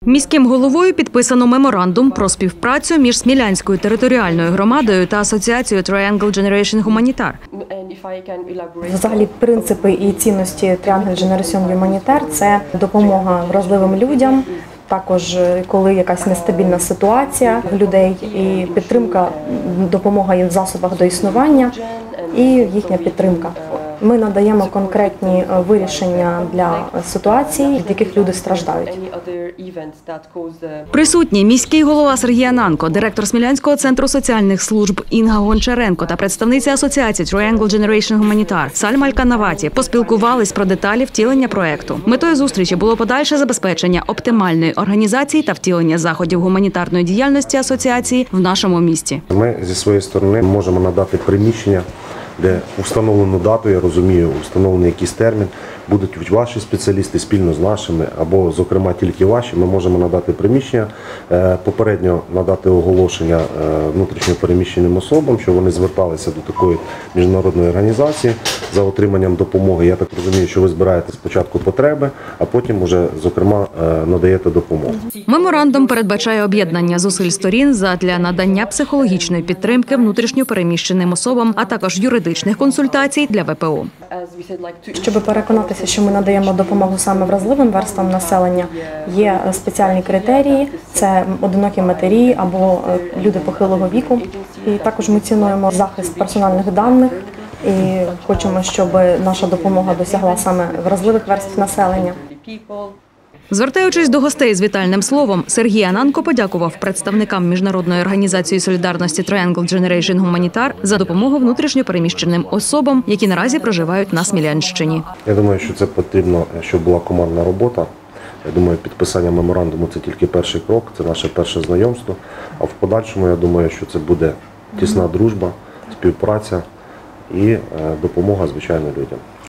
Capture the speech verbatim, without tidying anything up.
Міським головою підписано меморандум про співпрацю між Смілянською територіальною громадою та асоціацією Triangle Generation Humanitaire. Взагалі, принципи і цінності Triangle Generation Humanitaire – це допомога вразливим людям, також коли якась нестабільна ситуація в людей, і підтримка, допомога їм в засобах до існування і їхня підтримка. Ми надаємо конкретні вирішення для ситуацій, від яких люди страждають. Присутні міський голова Сергій Ананко, директор Смілянського центру соціальних служб Інга Гончаренко та представниця асоціації Triangle Generation Humanitaire Сальма Аль-Канаваті поспілкувались про деталі втілення проекту. Метою зустрічі було подальше забезпечення оптимальної організації та втілення заходів гуманітарної діяльності асоціації в нашому місті. Ми зі своєї сторони можемо надати приміщення, де установлену дату, я розумію, установлений якийсь термін, будуть ваші спеціалісти спільно з нашими, або, зокрема, тільки ваші, ми можемо надати приміщення, попередньо надати оголошення внутрішньопереміщеним особам, що вони зверталися до такої міжнародної організації за отриманням допомоги. Я так розумію, що ви збираєте спочатку потреби, а потім уже, зокрема, надаєте допомогу. Меморандум передбачає об'єднання зусиль сторін задля надання психологічної підтримки внутрішньопереміщеним особам, а також юридичних консультацій для ВПО. Щоб переконатися, що ми надаємо допомогу саме вразливим верствам населення, є спеціальні критерії – це одинокі матері або люди похилого віку. І також ми цінуємо захист персональних даних і хочемо, щоб наша допомога досягла саме вразливих верств населення. Звертаючись до гостей з вітальним словом, Сергій Ананко подякував представникам міжнародної організації солідарності Triangle Generation Humanitaire за допомогу внутрішньопереміщеним особам, які наразі проживають на Смілянщині. Я думаю, що це потрібно, щоб була командна робота. Я думаю, підписання меморандуму – це тільки перший крок, це наше перше знайомство. А в подальшому, я думаю, що це буде тісна дружба, співпраця і допомога, звичайно, людям.